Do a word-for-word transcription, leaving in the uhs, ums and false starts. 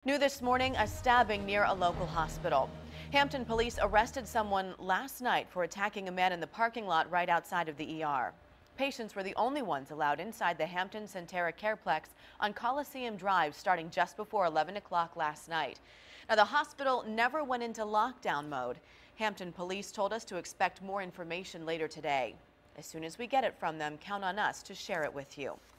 New this morning, a stabbing near a local hospital. Hampton police arrested someone last night for attacking a man in the parking lot right outside of the E R. Patients were the only ones allowed inside the Hampton Centera Careplex on Coliseum Drive starting just before eleven o'clock last night. Now, the hospital never went into lockdown mode. Hampton police told us to expect more information later today. As soon as we get it from them, count on us to share it with you.